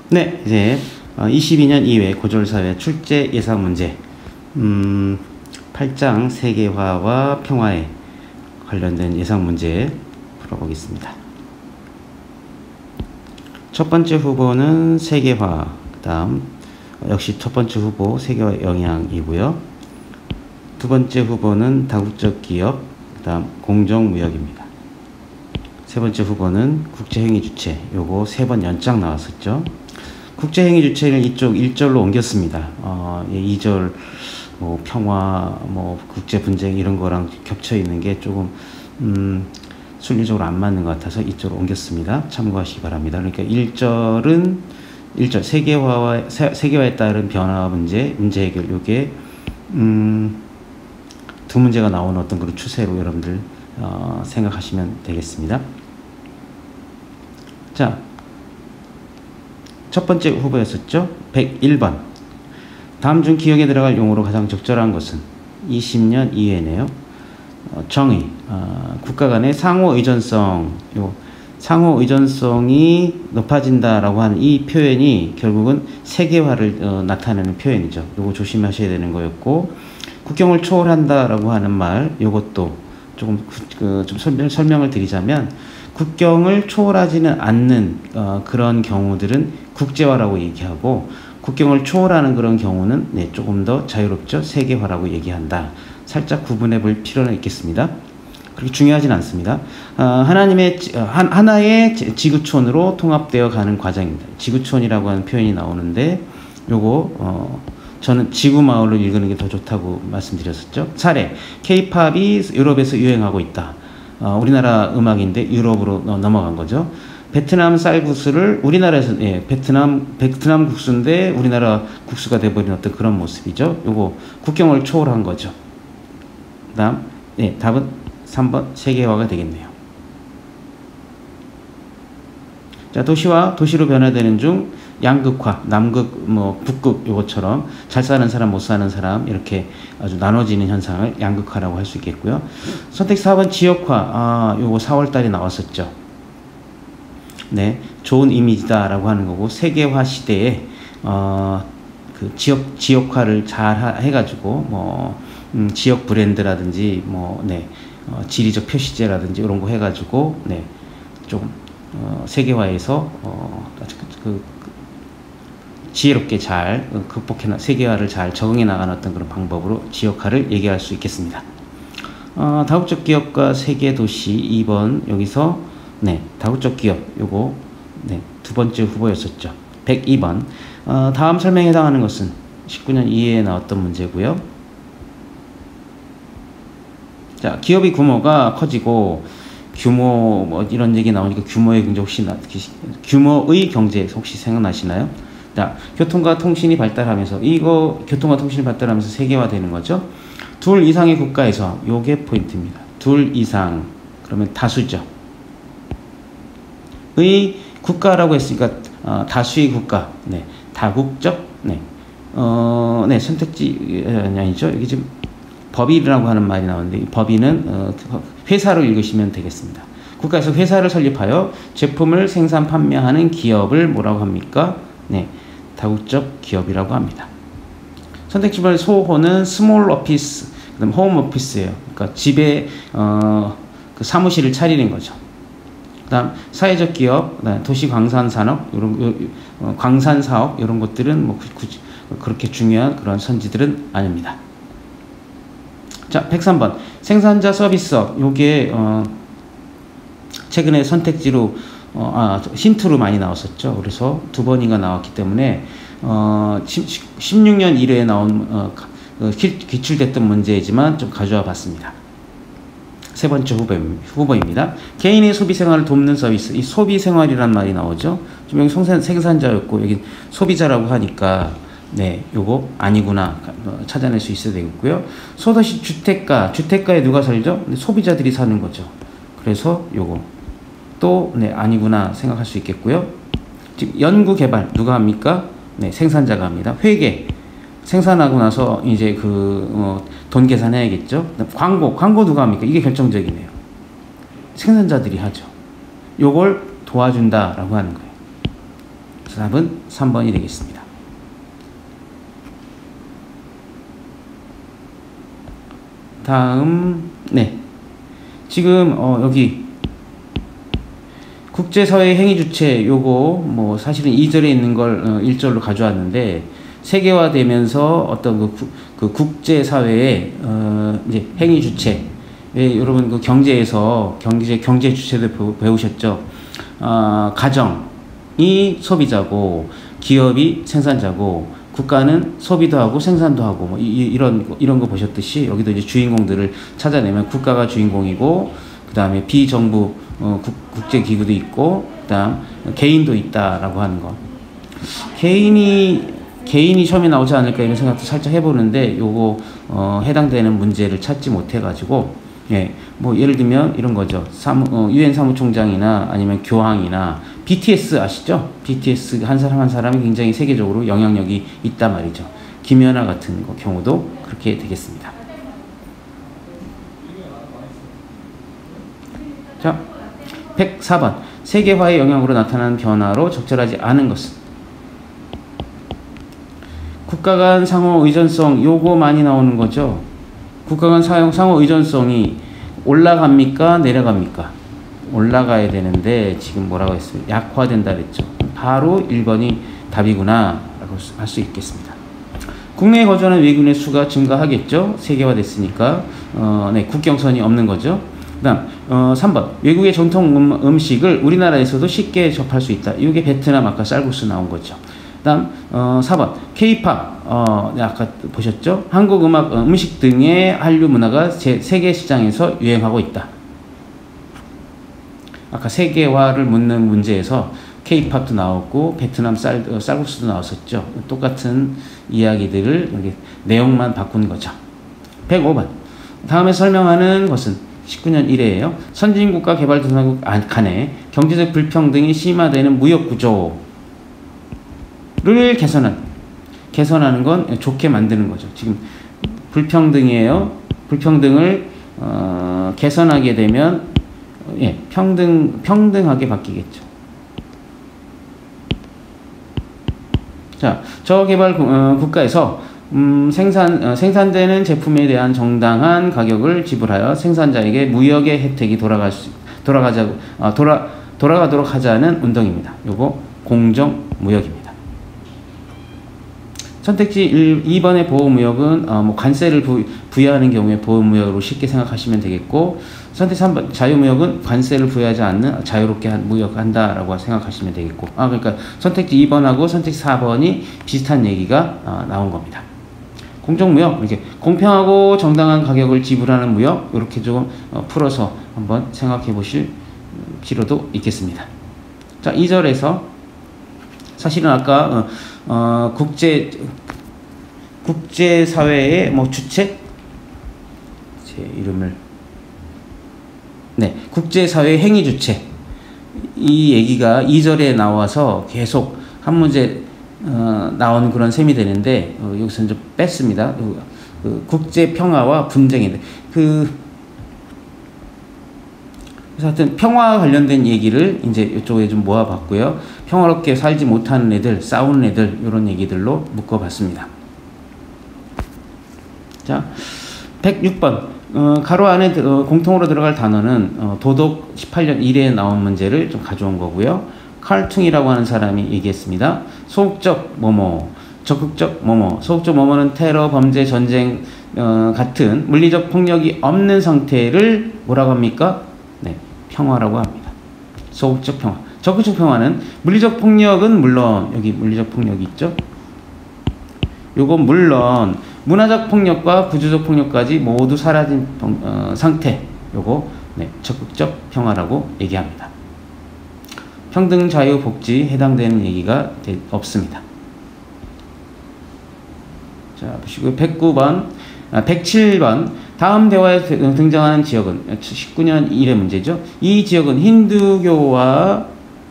네, 이제 22년 이외 고졸사회 출제 예상 문제 8장 세계화와 평화에 관련된 예상 문제 풀어보겠습니다. 첫 번째 후보는 세계화, 그 다음 역시 첫 번째 후보 세계화 영향이고요. 두 번째 후보는 다국적 기업, 그 다음 공정무역입니다. 세 번째 후보는 국제행위 주체, 요거 3번 연장 나왔었죠. 국제행위 주체를 이쪽 1절로 옮겼습니다. 2절 뭐 평화, 뭐 국제 분쟁 이런 거랑 겹쳐 있는 게 조금 순리적으로 안 맞는 것 같아서 이쪽으로 옮겼습니다. 참고하시기 바랍니다. 그러니까 1절은 1절 세계화에 따른 변화 문제 해결, 요게 두 문제가 나오는 어떤 그런 추세로 여러분들 생각하시면 되겠습니다. 자, 첫 번째 후보였었죠. 101번. 다음 중 기억에 들어갈 용어로 가장 적절한 것은 20년 이외네요. 정의, 국가 간의 상호 의존성, 상호 의존성이 높아진다라고 하는 이 표현이 결국은 세계화를 나타내는 표현이죠. 요거 조심하셔야 되는 거였고, 국경을 초월한다라고 하는 말, 요것도 조금 좀 설명을 드리자면, 국경을 초월하지는 않는 그런 경우들은 국제화라고 얘기하고, 국경을 초월하는 그런 경우는 조금 더 자유롭죠. 세계화라고 얘기한다. 살짝 구분해 볼 필요는 있겠습니다. 그렇게 중요하진 않습니다. 하나의 지구촌으로 통합되어 가는 과정입니다. 지구촌이라고 하는 표현이 나오는데, 요거 저는 지구마을로 읽는 게 더 좋다고 말씀드렸었죠. 사례, K-팝이 유럽에서 유행하고 있다. 우리나라 음악인데 유럽으로 넘어간 거죠. 베트남 쌀국수를 우리나라에서 베트남 국수인데 우리나라 국수가 돼버린 어떤 그런 모습이죠. 요거 국경을 초월한 거죠. 그다음 답은 3번 세계화가 되겠네요. 자, 도시와 도시로 변화되는 중 양극화, 남극, 북극 요것처럼 잘 사는 사람, 못 사는 사람 이렇게 아주 나눠지는 현상을 양극화라고 할 수 있겠고요. 선택 4번 지역화, 요거 4월달에 나왔었죠. 네, 좋은 이미지다라고 하는 거고, 세계화 시대에 그 지역화를 잘 해가지고 지역 브랜드라든지 지리적 표시제라든지 이런 거 해가지고 좀 세계화에서 지혜롭게 잘 세계화를 잘 적응해 나가는 어떤 그런 방법으로 지역화를 얘기할 수 있겠습니다. 다국적 기업과 세계 도시 2번 여기서 다국적 기업 요거 두 번째 후보였었죠. 102번. 다음 설명에 해당하는 것은 19년 이해에 나왔던 문제고요. 자, 기업의 규모가 커지고 규모 이런 얘기 나오니까 규모의 경제 혹시 생각나시나요? 자, 교통과 통신이 발달하면서 교통과 통신이 발달하면서 세계화되는 거죠. 둘 이상의 국가에서 요게 포인트입니다. 둘 이상 그러면 다수죠. 의 국가라고 했으니까 다수의 국가, 다국적, 선택지 아니죠. 여기 지금 법인이라고 하는 말이 나오는데, 법인은 회사로 읽으시면 되겠습니다. 국가에서 회사를 설립하여 제품을 생산 판매하는 기업을 뭐라고 합니까? 다국적 기업이라고 합니다. 선택지별 소호는 스몰 오피스, 그다음 홈 오피스예요. 그러니까 집에 그 사무실을 차리는 거죠. 그다음 사회적 기업, 도시 광산 산업, 광산 사업 이런 것들은 그렇게 중요한 그런 선지들은 아닙니다. 자, 103번 생산자 서비스업, 요게 최근에 선택지로 힌트로 많이 나왔었죠. 그래서 2번인가 나왔기 때문에 16년 1회에 나온 기출됐던 문제이지만 좀 가져와 봤습니다. 세 번째 후보입니다. 개인의 소비 생활을 돕는 서비스. 이 소비 생활이란 말이 나오죠. 지금 여기 생산자였고 여기 소비자라고 하니까 요거 아니구나 찾아낼 수 있어야 되겠고요. 소도시 주택가에 누가 살죠? 소비자들이 사는 거죠. 그래서 요거 또 아니구나 생각할 수 있겠고요. 지금 연구개발 누가 합니까? 생산자가 합니다. 회계 생산하고 나서 이제 돈 계산해야겠죠. 광고 누가 합니까? 이게 결정적이네요. 생산자들이 하죠. 요걸 도와준다라고 하는 거예요. 답은 3번이 되겠습니다. 다음, 네. 지금, 여기, 국제사회 행위주체, 요거, 뭐, 사실은 2절에 있는 걸 1절로 가져왔는데, 세계화되면서 어떤 그 국제사회의, 이제 행위주체, 여러분 그 경제에서, 경제 주체들 배우셨죠? 가정이 소비자고, 기업이 생산자고, 국가는 소비도 하고 생산도 하고 뭐 이런 거 보셨듯이 여기도 이제 주인공들을 찾아내면 국가가 주인공이고 그 다음에 비정부 국제기구도 있고 그다음 개인도 있다라고 하는 거. 개인이 처음에 나오지 않을까 이런 생각도 살짝 해보는데 요거 해당되는 문제를 찾지 못해가지고 예, 뭐 예를 들면 이런 거죠. 유엔 사무총장이나 아니면 교황이나 BTS 아시죠? BTS 한 사람 한 사람이 굉장히 세계적으로 영향력이 있단 말이죠. 김연아 같은 경우도 그렇게 되겠습니다. 자, 104번. 세계화의 영향으로 나타나는 변화로 적절하지 않은 것은? 국가 간 상호 의존성, 요거 많이 나오는 거죠. 국가 간 상호 의존성이 올라갑니까? 내려갑니까? 올라가야 되는데 지금 뭐라고 했어요? 약화된다 그랬죠. 바로 1번이 답이구나 라고 할 수 있겠습니다. 국내에 거주하는 외국인의 수가 증가하겠죠. 세계화됐으니까 네, 국경선이 없는 거죠. 그 다음 3번 외국의 전통 음식을 우리나라에서도 쉽게 접할 수 있다. 이게 베트남 아까 쌀국수 나온 거죠. 그 다음 4번 K-팝 네, 아까 보셨죠? 한국 음악 음식 등의 한류 문화가 세계 시장에서 유행하고 있다. 아까 세계화를 묻는 문제에서 K-팝도 나왔고 베트남 쌀국수도 나왔었죠. 똑같은 이야기들을 여기 내용만 바꾼 거죠. 105번 다음에 설명하는 것은 19년 1회예요. 선진국과 개발도상국 간에 경제적 불평등이 심화되는 무역 구조를 개선하는 건 좋게 만드는 거죠. 지금 불평등이에요. 불평등을 개선하게 되면 예, 평등하게 바뀌겠죠. 자, 저개발 국가에서 생산되는 제품에 대한 정당한 가격을 지불하여 생산자에게 무역의 혜택이 돌아가도록 하자는 운동입니다. 요거 공정무역입니다. 선택지 2번의 보호무역은 뭐 관세를 부여하는 경우에 보호무역으로 쉽게 생각하시면 되겠고, 선택지 3번 자유무역은 관세를 부여하지 않는 자유롭게 무역한다라고 생각하시면 되겠고, 그러니까 선택지 2번하고 선택지 4번이 비슷한 얘기가 나온 겁니다. 공정무역, 이렇게 공평하고 정당한 가격을 지불하는 무역, 이렇게 조금 풀어서 한번 생각해 보실 필요도 있겠습니다. 자, 2절에서 사실은 아까 국제사회의 뭐 주체? 제 이름을. 네, 국제사회 행위 주체. 이 얘기가 2절에 나와서 계속 한 문제 나오는 그런 셈이 되는데, 여기서는 좀 뺐습니다. 국제 평화와 분쟁인데, 그래서 하여튼 평화와 관련된 얘기를 이제 이쪽에 좀 모아봤고요. 평화롭게 살지 못하는 애들, 싸우는 애들, 이런 얘기들로 묶어봤습니다. 자, 106번. 가로 안에 공통으로 들어갈 단어는 도덕 18년 1회에 나온 문제를 좀 가져온 거고요. 칼퉁이라고 하는 사람이 얘기했습니다. 소극적 뭐뭐, 적극적 뭐뭐. 소극적 뭐뭐는 테러, 범죄, 전쟁 같은 물리적 폭력이 없는 상태를 뭐라고 합니까? 네, 평화라고 합니다. 소극적 평화. 적극적 평화는 물리적 폭력은 물론 여기 물리적 폭력이 있죠. 요건 물론 문화적 폭력과 구조적 폭력까지 모두 사라진 상태. 요거 네, 적극적 평화라고 얘기합니다. 평등, 자유, 복지 해당되는 얘기가 없습니다. 자, 보시고 107번 다음 대화에 등장하는 지역은 19년 1회 문제죠. 이 지역은 힌두교와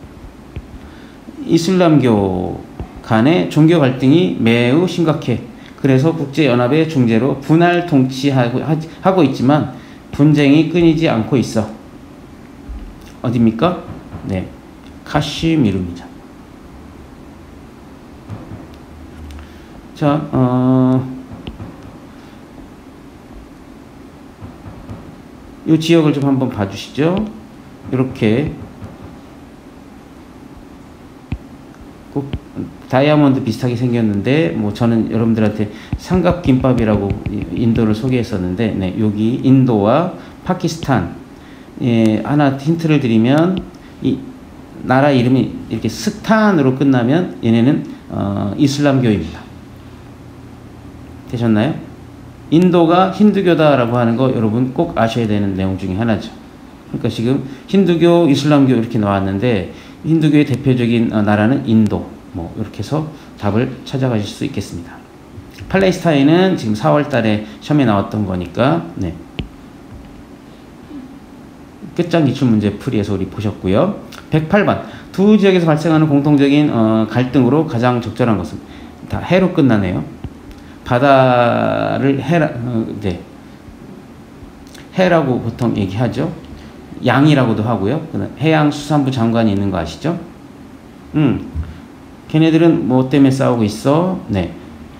이슬람교 간의 종교 갈등이 매우 심각해. 그래서 국제연합의 중재로 분할 통치하고 있지만 분쟁이 끊이지 않고 있어. 어디입니까? 네, 카시미르입니다. 자, 이 지역을 좀 한번 봐주시죠. 이렇게 꼭 다이아몬드 비슷하게 생겼는데, 뭐 저는 여러분들한테 삼각김밥이라고 인도를 소개했었는데, 네, 여기 인도와 파키스탄, 예, 하나 힌트를 드리면 이 나라 이름이 이렇게 스탄으로 끝나면 얘네는 이슬람교입니다. 되셨나요? 인도가 힌두교다라고 하는 거 여러분 꼭 아셔야 되는 내용 중에 하나죠. 그러니까 지금 힌두교, 이슬람교 이렇게 나왔는데 힌두교의 대표적인 나라는 인도. 뭐 이렇게 해서 답을 찾아가실 수 있겠습니다. 팔레스타인은 지금 4월 달에 시험에 나왔던 거니까, 네. 끝장 기출 문제 풀이에서 우리 보셨고요. 108번. 두 지역에서 발생하는 공통적인 갈등으로 가장 적절한 것은, 다 해로 끝나네요. 바다를 네. 해라고 보통 얘기하죠. 양이라고도 하고요. 해양수산부 장관이 있는 거 아시죠? 걔네들은 뭐 때문에 싸우고 있어? 네.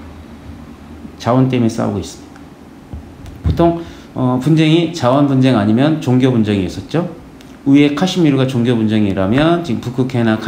자원 때문에 싸우고 있습니다. 보통 분쟁이 자원 분쟁 아니면 종교 분쟁이 있었죠. 위에 카시미르가 종교 분쟁이라면 지금 북극해나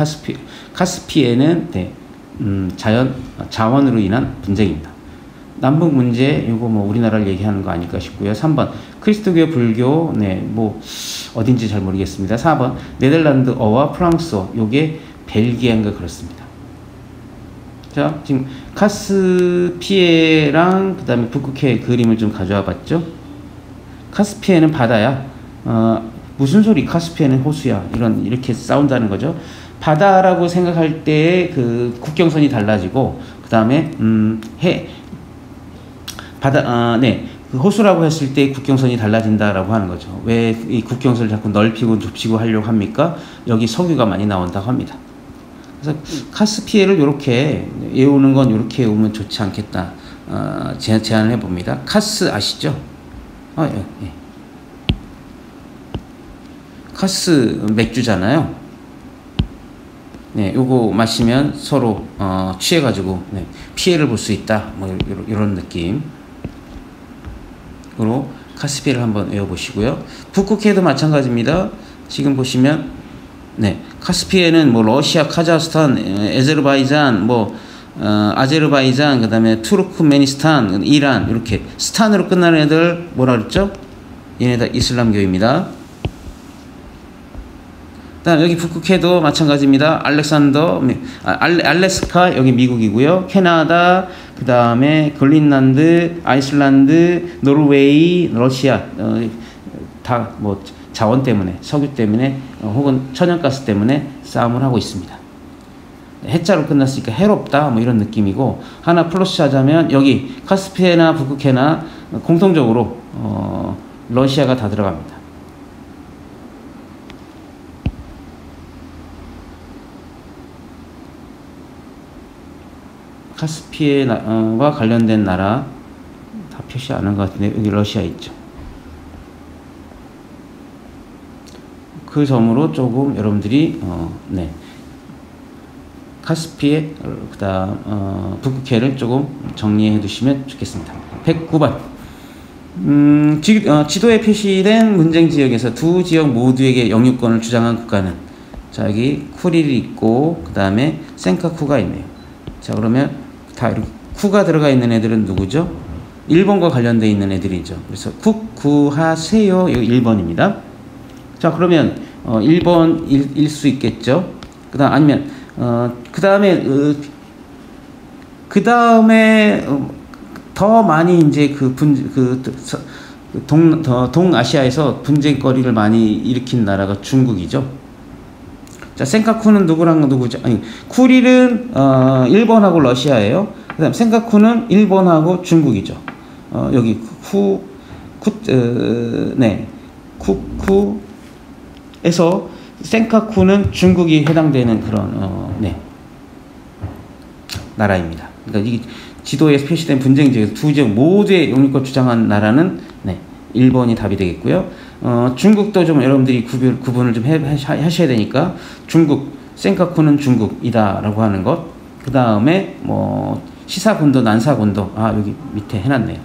카스피에는 네, 자원으로 인한 분쟁입니다. 남북 문제, 이거 뭐 우리나라를 얘기하는 거 아닐까 싶고요. 3번 크리스토교 불교, 네, 뭐 어딘지 잘 모르겠습니다. 4번 네덜란드어와 프랑스어, 요게 벨기에인가 그렇습니다. 자, 지금 카스피에랑 그 다음에 북극해 그림을 좀 가져와 봤죠. 카스피에는 바다야. 무슨 소리? 카스피에는 호수야. 이렇게 싸운다는 거죠. 바다라고 생각할 때 그 국경선이 달라지고, 그 다음에 네, 그 호수라고 했을 때 국경선이 달라진다라고 하는 거죠. 왜 이 국경선을 자꾸 넓히고 좁히고 하려고 합니까? 여기 석유가 많이 나온다고 합니다. 그래서 카스피해를 이렇게 외우는 건 이렇게 외우면 좋지 않겠다. 제안을 해봅니다. 카스 아시죠? 예. 카스 맥주잖아요. 네, 요거 마시면 서로 취해가지고 네, 피해를 볼 수 있다. 뭐 이런 느낌으로 카스피해를 한번 외워보시고요. 북극해도 마찬가지입니다. 지금 보시면 네, 카스피해는 뭐 러시아, 카자흐스탄, 아제르바이잔, 아제르바이잔, 그 다음에 투르크메니스탄, 이란 이렇게 스탄으로 끝나는 애들 뭐라 그랬죠? 얘네 다 이슬람교입니다. 그다음 여기 북극해도 마찬가지입니다. 알래스카 여기 미국이고요. 캐나다, 그 다음에 그린란드, 아이슬란드, 노르웨이, 러시아 다 뭐 자원 때문에, 석유 때문에 혹은 천연가스 때문에 싸움을 하고 있습니다. 해자로 끝났으니까 해롭다 뭐 이런 느낌이고, 하나 플러스 하자면 여기 카스피해나 북극해나 공통적으로 러시아가 다 들어갑니다. 카스피해와 관련된 나라 다 표시 안 한 것 같은데 여기 러시아 있죠. 그 점으로 조금 여러분들이 네, 카스피해 그다음 북극해를 조금 정리해 두시면 좋겠습니다. 109번 지도에 표시된 문쟁 지역에서 두 지역 모두에게 영유권을 주장한 국가는, 자 여기 쿠릴이 있고 그 다음에 센카쿠가 있네요. 자 그러면 다 이렇게 쿠가 들어가 있는 애들은 누구죠? 일본과 관련되어 있는 애들이죠. 그래서 국구하세요. 이거 1번입니다. 자 그러면 1번일 수 있겠죠. 그 다음 아니면 그 다음에 더 많이 이제 동아시아에서 분쟁거리를 많이 일으킨 나라가 중국이죠. 자, 센카쿠는 누구죠? 아니, 쿠릴은 일본하고 러시아예요. 그다음 센카쿠는 일본하고 중국이죠. 여기 쿠쿠에서 센카쿠는 중국이 해당되는 그런 네, 나라입니다. 그러니까 이 지도에 표시된 분쟁 지역에서 두 지역 모두의 영유권 주장한 나라는 네, 1번이 답이 되겠고요. 중국도 좀 여러분들이 구분을 좀 하셔야 되니까 중국, 센카쿠는 중국이다라고 하는 것. 그 다음에 뭐 시사군도, 난사군도. 아, 여기 밑에 해놨네요.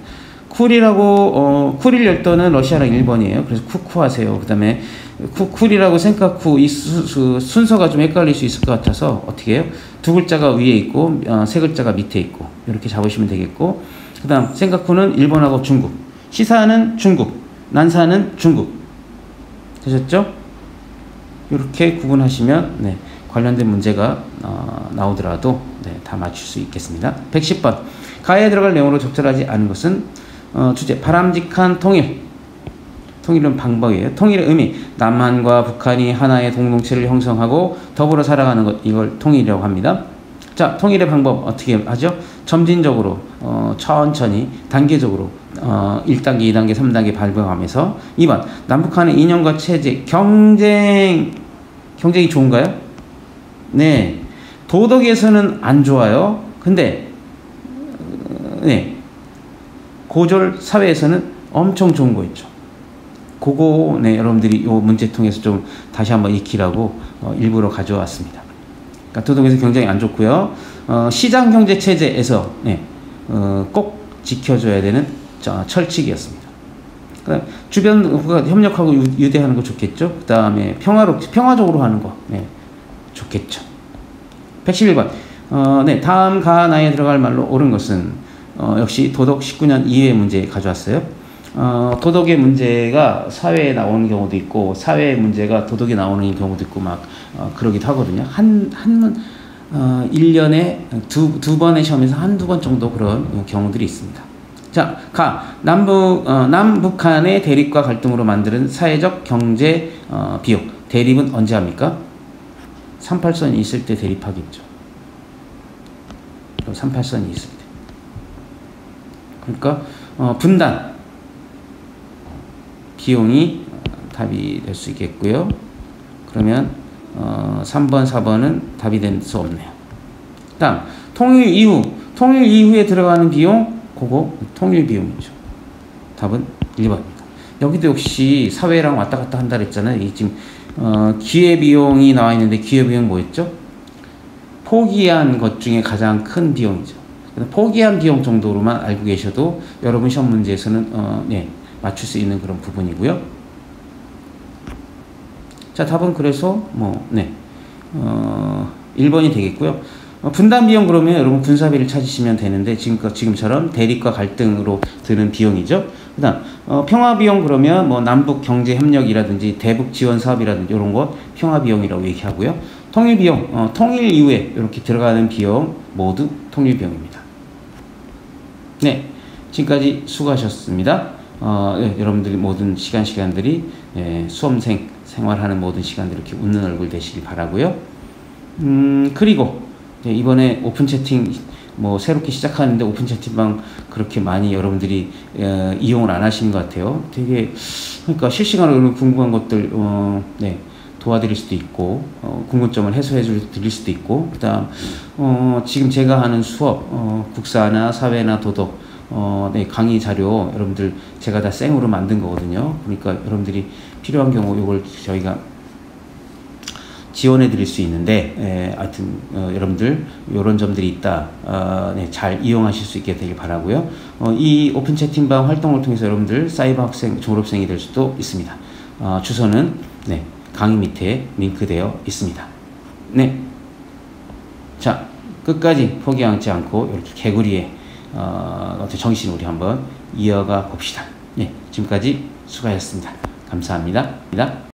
쿠릴 열도는 러시아랑 일본이에요. 그래서 쿠쿠 하세요. 그 다음에 쿠릴하고 생카쿠 이 순서가 좀 헷갈릴 수 있을 것 같아서 어떻게 해요? 두 글자가 위에 있고 세 글자가 밑에 있고 이렇게 잡으시면 되겠고, 그 다음 생카쿠는 일본하고 중국, 시사는 중국, 난사는 중국. 되셨죠? 이렇게 구분하시면 네, 관련된 문제가 나오더라도 네, 다 맞출 수 있겠습니다. 110번. 가에 들어갈 내용으로 적절하지 않은 것은 주제 바람직한 통일. 통일은 방법이에요. 통일의 의미. 남한과 북한이 하나의 공동체를 형성하고 더불어 살아가는 것, 이걸 통일이라고 합니다. 자, 통일의 방법 어떻게 하죠? 점진적으로 천천히 단계적으로 1단계, 2단계, 3단계 발표하면서. 2번. 남북한의 이념과 체제, 경쟁이 좋은가요? 네. 도덕에서는 안 좋아요. 근데 네. 고졸 사회에서는 엄청 좋은 거 있죠. 그거 네, 여러분들이 요 문제 통해서 좀 다시 한번 익히라고 일부러 가져왔습니다. 그러니까 도덕에서 경쟁이 안 좋고요. 시장 경제 체제에서 네, 꼭 지켜줘야 되는 철칙이었습니다. 그러니까 주변과 협력하고 유대하는 거 좋겠죠. 그 다음에 평화적으로 하는 거 네, 좋겠죠. 111번. 네, 다음 가나에 들어갈 말로 옳은 것은 역시 도덕 19년 이외의 문제 가져왔어요. 도덕의 문제가 사회에 나오는 경우도 있고 사회의 문제가 도덕에 나오는 경우도 있고 막 그러기도 하거든요. 1년에 두 번의 시험에서 한두 번 정도 그런 경우들이 있습니다. 자, 남북한의 대립과 갈등으로 만드는 사회적 경제 비용. 대립은 언제 합니까? 38선이 있을 때 대립하겠죠. 38선이 있을 때. 그러니까 분단 비용이 답이 될 수 있겠고요. 그러면 3번, 4번은 답이 될 수 없네요. 다음 통일 이후에 들어가는 비용, 그거 통일 비용이죠. 답은 1번입니다. 여기도 역시 사회랑 왔다 갔다 한다 그랬잖아요. 이 지금 기회비용이 나와 있는데 기회비용 뭐였죠? 포기한 것 중에 가장 큰 비용이죠. 포기한 비용 정도로만 알고 계셔도 여러분 시험 문제에서는 네, 맞출 수 있는 그런 부분이고요. 자, 답은 그래서 네, 1번이 되겠고요. 분담 비용 그러면 여러분 군사비를 찾으시면 되는데 지금처럼 대립과 갈등으로 드는 비용이죠. 그다음 평화 비용 그러면 남북 경제 협력이라든지 대북 지원 사업이라든지 이런 거 평화 비용이라고 얘기하고요. 통일 비용, 통일 이후에 이렇게 들어가는 비용 모두 통일 비용입니다. 네, 지금까지 수고하셨습니다. 네, 여러분들이 모든 시간들이 수험생 생활하는 모든 시간들 이렇게 웃는 얼굴 되시길 바라고요. 그리고 이번에 오픈 채팅 새롭게 시작하는데 오픈 채팅방 그렇게 많이 여러분들이 이용을 안 하시는 것 같아요. 되게 그러니까 실시간으로 궁금한 것들 네, 도와드릴 수도 있고 궁금점을 해소해 드릴 수도 있고, 그다음 지금 제가 하는 수업 국사나 사회나 도덕 네, 강의 자료 여러분들 제가 다 생으로 만든 거거든요. 그러니까 여러분들이 필요한 경우 이걸 저희가 지원해 드릴 수 있는데 하여튼 여러분들 이런 점들이 있다. 네, 잘 이용하실 수 있게 되길 바라고요. 이 오픈 채팅방 활동을 통해서 여러분들 사이버 학생 졸업생이 될 수도 있습니다. 주소는 네, 강의 밑에 링크되어 있습니다. 네, 자, 끝까지 포기하지 않고 이렇게 개구리의 정신을 우리 한번 이어가 봅시다. 네, 지금까지 수고하셨습니다. 감사합니다.